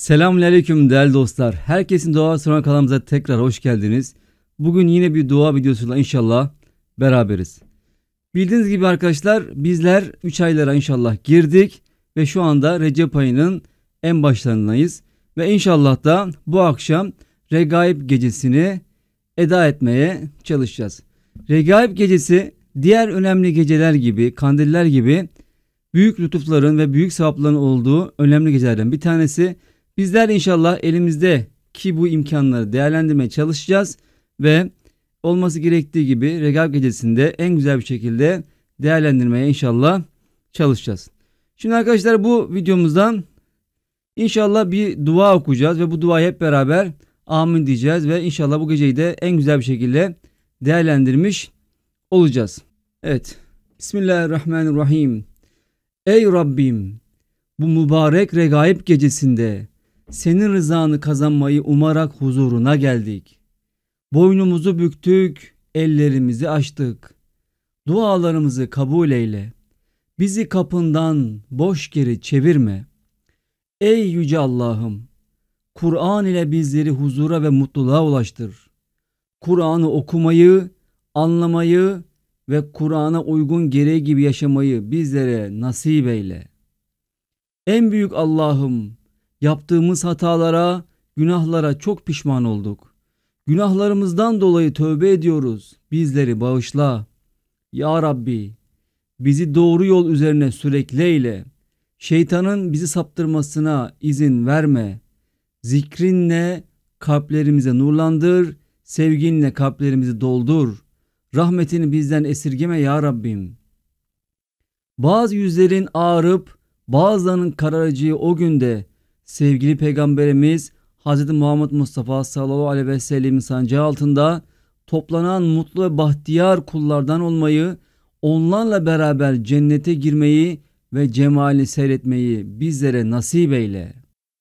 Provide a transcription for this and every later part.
Selamünaleyküm değerli dostlar. Herkesin dua sonra kanalımıza tekrar hoş geldiniz. Bugün yine bir dua videosuyla inşallah beraberiz. Bildiğiniz gibi arkadaşlar bizler 3 aylara inşallah girdik ve şu anda Recep ayının en başlarındayız. Ve inşallah da bu akşam Regaib gecesini eda etmeye çalışacağız. Regaib gecesi diğer önemli geceler gibi, kandiller gibi büyük lütufların ve büyük sevapların olduğu önemli gecelerden bir tanesi. Bizler inşallah elimizdeki bu imkanları değerlendirmeye çalışacağız ve olması gerektiği gibi Regaib gecesinde en güzel bir şekilde değerlendirmeye inşallah çalışacağız. Şimdi arkadaşlar bu videomuzdan inşallah bir dua okuyacağız ve bu duayı hep beraber amin diyeceğiz ve inşallah bu geceyi de en güzel bir şekilde değerlendirmiş olacağız. Evet. Bismillahirrahmanirrahim. Ey Rabbim, bu mübarek Regaib gecesinde senin rızanı kazanmayı umarak huzuruna geldik. Boynumuzu büktük, ellerimizi açtık. Dualarımızı kabul eyle. Bizi kapından boş geri çevirme. Ey yüce Allah'ım, Kur'an ile bizleri huzura ve mutluluğa ulaştır. Kur'an'ı okumayı, anlamayı ve Kur'an'a uygun gereği gibi yaşamayı bizlere nasip eyle. En büyük Allah'ım, yaptığımız hatalara, günahlara çok pişman olduk. Günahlarımızdan dolayı tövbe ediyoruz. Bizleri bağışla. Ya Rabbi, bizi doğru yol üzerine sürekli eyle. Şeytanın bizi saptırmasına izin verme. Zikrinle kalplerimize nurlandır. Sevginle kalplerimizi doldur. Rahmetini bizden esirgeme ya Rabbim. Bazı yüzlerin ağarıp bazılarının kararacağı o günde sevgili Peygamberimiz Hz. Muhammed Mustafa sallallahu aleyhi ve sellem'in sancağı altında toplanan mutlu ve bahtiyar kullardan olmayı, onlarla beraber cennete girmeyi ve cemalini seyretmeyi bizlere nasip eyle.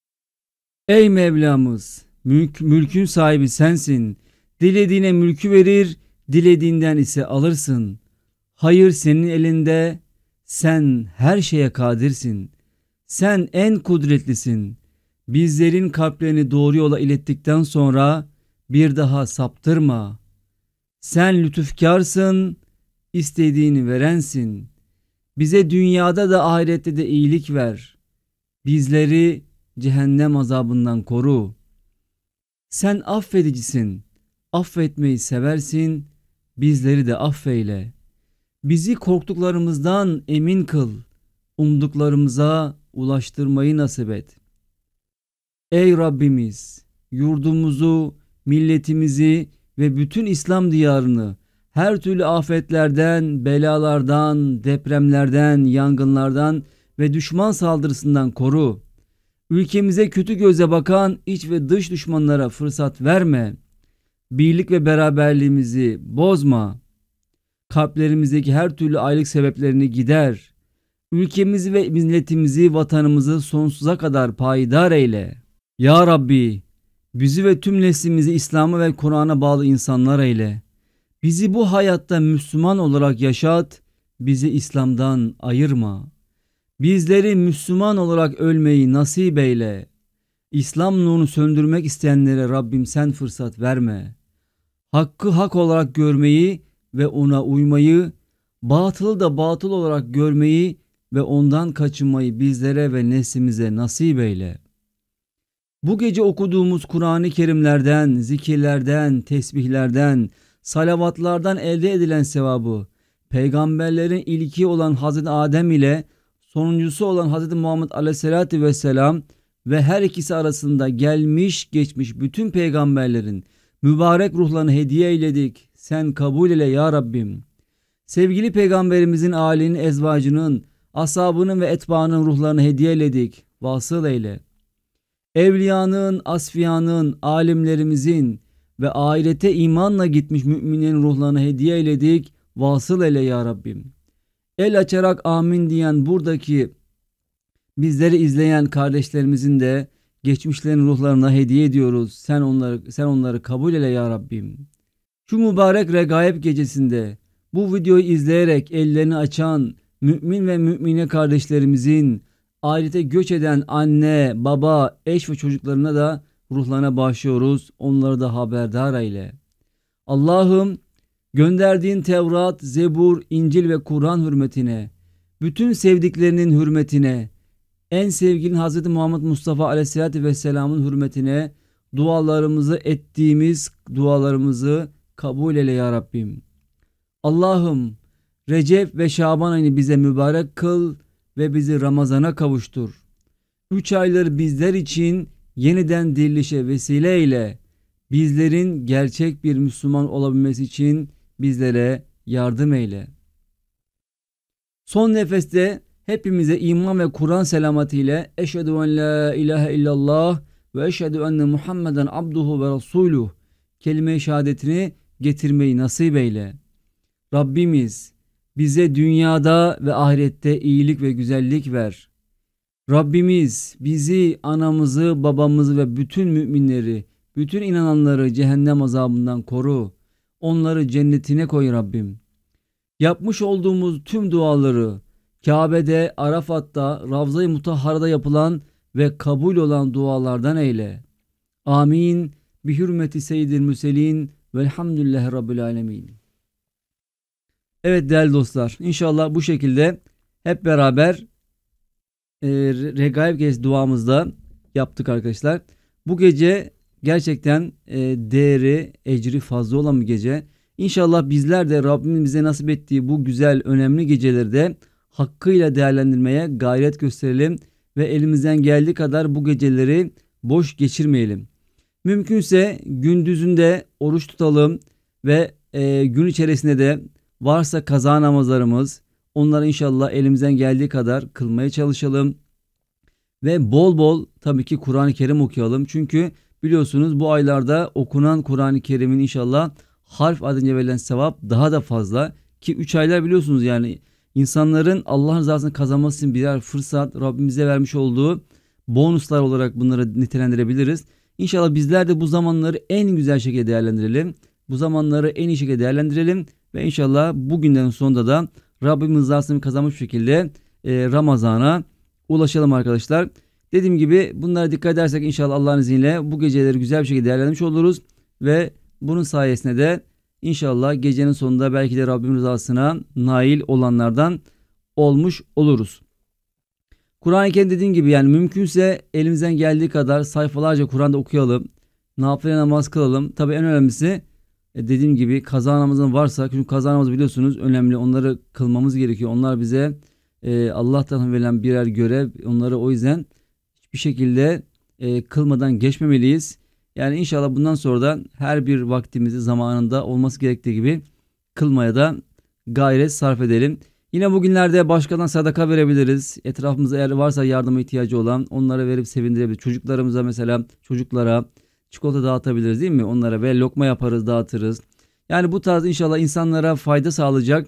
Ey Mevlamız, mülkün sahibi sensin. Dilediğine mülkü verir, dilediğinden ise alırsın. Hayır senin elinde, sen her şeye kadirsin. Sen en kudretlisin. Bizlerin kalplerini doğru yola ilettikten sonra bir daha saptırma. Sen lütufkarsın, istediğini verensin. Bize dünyada da ahirette de iyilik ver. Bizleri cehennem azabından koru. Sen affedicisin, affetmeyi seversin, bizleri de affeyle. Bizi korktuklarımızdan emin kıl, umduklarımıza ulaştırmayı nasip et. Ey Rabbimiz, yurdumuzu, milletimizi ve bütün İslam diyarını her türlü afetlerden, belalardan, depremlerden, yangınlardan ve düşman saldırısından koru. Ülkemize kötü göze bakan iç ve dış düşmanlara fırsat verme. Birlik ve beraberliğimizi bozma. Kalplerimizdeki her türlü ayrılık sebeplerini gider. Ülkemizi ve milletimizi, vatanımızı sonsuza kadar payidar eyle. Ya Rabbi, bizi ve tüm neslimizi İslam'a ve Kur'an'a bağlı insanlar eyle. Bizi bu hayatta Müslüman olarak yaşat, bizi İslam'dan ayırma. Bizleri Müslüman olarak ölmeyi nasip eyle. İslam nurunu söndürmek isteyenlere Rabbim sen fırsat verme. Hakkı hak olarak görmeyi ve ona uymayı, batılı da batıl olarak görmeyi ve ondan kaçınmayı bizlere ve neslimize nasip eyle. Bu gece okuduğumuz Kur'an-ı Kerimlerden, zikirlerden, tesbihlerden, salavatlardan elde edilen sevabı, peygamberlerin ilki olan Hazreti Adem ile sonuncusu olan Hazreti Muhammed Aleyhisselatü Vesselam ve her ikisi arasında gelmiş geçmiş bütün peygamberlerin mübarek ruhlarını hediye eyledik. Sen kabul eyle ya Rabbim. Sevgili peygamberimizin âlinin, ezvacının, ashabının ve etbaanın ruhlarını hediye eyledik. Vasıl eyle. Evliyanın, asfiyanın, alimlerimizin ve ahirete imanla gitmiş müminlerin ruhlarını hediye eyledik. Vasıl eyle ya Rabbim. El açarak amin diyen buradaki bizleri izleyen kardeşlerimizin de geçmişlerin ruhlarına hediye ediyoruz. Sen onları kabul eyle ya Rabbim. Şu mübarek Regaib gecesinde bu videoyu izleyerek ellerini açan mümin ve mümine kardeşlerimizin ahirete göç eden anne, baba, eş ve çocuklarına da ruhlarına bağışlıyoruz. Onları da haberdar eyle. Allah'ım gönderdiğin Tevrat, Zebur, İncil ve Kur'an hürmetine, bütün sevdiklerinin hürmetine, en sevgili Hz. Muhammed Mustafa Aleyhisselatü Vesselam'ın hürmetine dualarımızı ettiğimiz dualarımızı kabul eyle ya Rabbim. Allah'ım Recep ve Şaban ayını bize mübarek kıl ve bizi Ramazan'a kavuştur. 3 ayları bizler için yeniden dirilişe vesile eyle. Bizlerin gerçek bir Müslüman olabilmesi için bizlere yardım eyle. Son nefeste hepimize iman ve Kur'an selamatiyle eşhedü en la ilahe illallah ve eşhedü enne Muhammeden abduhu ve resuluh kelime-i şehadetini getirmeyi nasip eyle. Rabbimiz bize dünyada ve ahirette iyilik ve güzellik ver. Rabbimiz bizi, anamızı, babamızı ve bütün müminleri, bütün inananları cehennem azabından koru. Onları cennetine koy Rabbim. Yapmış olduğumuz tüm duaları Kabe'de, Arafat'ta, Ravza-i Mutahhara'da yapılan ve kabul olan dualardan eyle. Amin. Bi hürmeti seyyidil müselin velhamdülillahi rabbil alemin. Evet değerli dostlar, inşallah bu şekilde hep beraber Regaib Gecesi duamızda yaptık arkadaşlar. Bu gece gerçekten değeri, ecri fazla olan bir gece. İnşallah bizler de Rabbimiz bize nasip ettiği bu güzel, önemli geceleri de hakkıyla değerlendirmeye gayret gösterelim ve elimizden geldiği kadar bu geceleri boş geçirmeyelim. Mümkünse gündüzünde oruç tutalım ve gün içerisinde de varsa kaza namazlarımız, onları inşallah elimizden geldiği kadar kılmaya çalışalım. Ve bol bol tabii ki Kur'an-ı Kerim okuyalım. Çünkü biliyorsunuz bu aylarda okunan Kur'an-ı Kerim'in inşallah harf adınca verilen sevap daha da fazla. Ki 3 aylar biliyorsunuz yani insanların Allah'ın rızasını kazanması için birer fırsat, Rabbimize vermiş olduğu bonuslar olarak bunları nitelendirebiliriz. İnşallah bizler de bu zamanları en güzel şekilde değerlendirelim. Bu zamanları en iyi şekilde değerlendirelim. Ve inşallah bugünden sonunda da Rabbimiz rızasını kazanmış şekilde Ramazan'a ulaşalım arkadaşlar. Dediğim gibi bunlara dikkat edersek inşallah Allah'ın izniyle bu geceleri güzel bir şekilde değerlendirmiş oluruz. Ve bunun sayesinde de inşallah gecenin sonunda belki de Rabbimiz rızasına nail olanlardan olmuş oluruz. Kur'an-ı Kerim dediğim gibi yani mümkünse elimizden geldiği kadar sayfalarca Kur'an'da okuyalım. Nafile namaz kılalım. Tabii en önemlisi dediğim gibi kaza namazın varsa, çünkü kaza namazı biliyorsunuz önemli, onları kılmamız gerekiyor. Onlar bize Allah'tan verilen birer görev, onları o yüzden hiçbir şekilde kılmadan geçmemeliyiz. Yani inşallah bundan sonra da her bir vaktimizi zamanında olması gerektiği gibi kılmaya da gayret sarf edelim. Yine bugünlerde başkadan sadaka verebiliriz. Etrafımızda eğer varsa yardıma ihtiyacı olan onlara verip sevindirebiliriz. Çocuklarımıza mesela çocuklara çikolata dağıtabiliriz değil mi? Onlara ve lokma yaparız, dağıtırız. Yani bu tarz inşallah insanlara fayda sağlayacak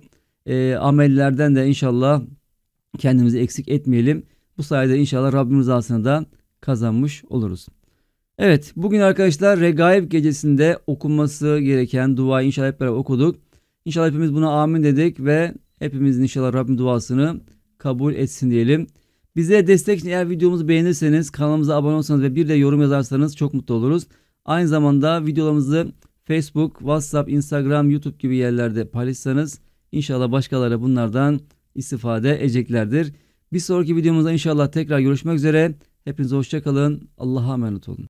amellerden de inşallah kendimizi eksik etmeyelim. Bu sayede inşallah Rabbimiz rızasını da kazanmış oluruz. Evet, bugün arkadaşlar Regaib gecesinde okunması gereken duayı inşallah hep beraber okuduk. İnşallah hepimiz buna amin dedik ve hepimizin inşallah Rabbim duasını kabul etsin diyelim. Bize destek için eğer videomuzu beğenirseniz, kanalımıza abone olursanız ve bir de yorum yazarsanız çok mutlu oluruz. Aynı zamanda videolarımızı Facebook, WhatsApp, Instagram, YouTube gibi yerlerde paylaşırsanız inşallah başkaları bunlardan istifade edeceklerdir. Bir sonraki videomuzda inşallah tekrar görüşmek üzere. Hepinize hoşça kalın. Allah'a emanet olun.